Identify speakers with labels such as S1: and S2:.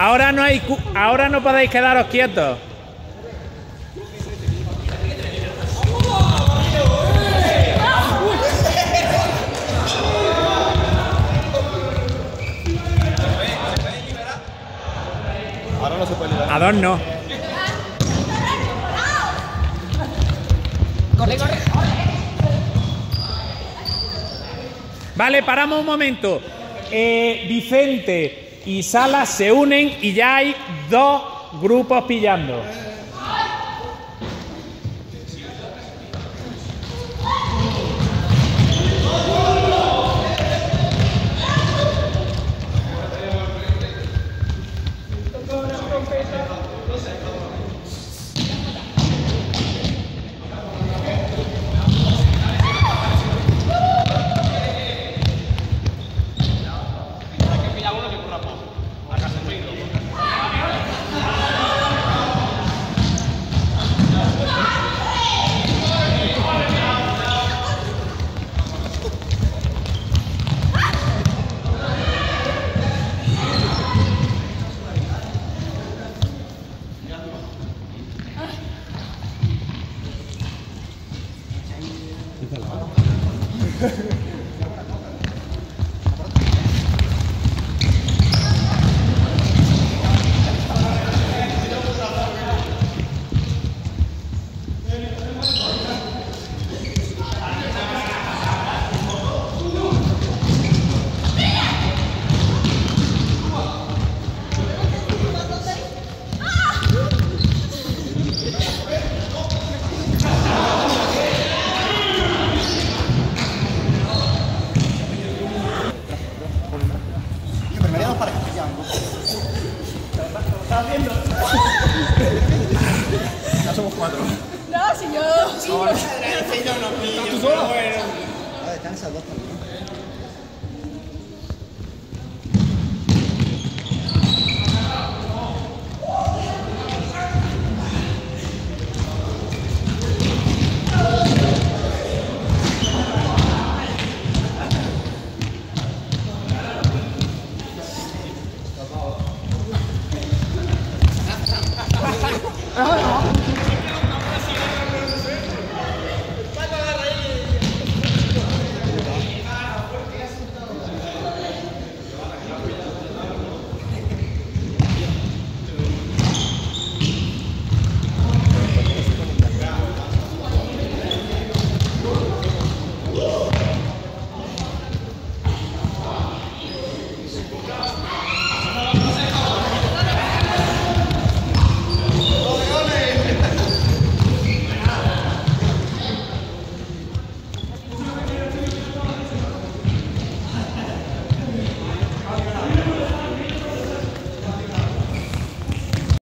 S1: Ahora no hay, ahora no podéis quedaros quietos.
S2: Ahora no se puede liberar.
S1: A dos no.
S3: Corre, corre.
S1: Vale, paramos un momento. Vicente y Salas se unen y ya hay dos grupos pillando.
S2: Ya somos 4.
S3: No, si yo... Sí,
S2: ¿Estás tú solo?
S4: Descansa dos también.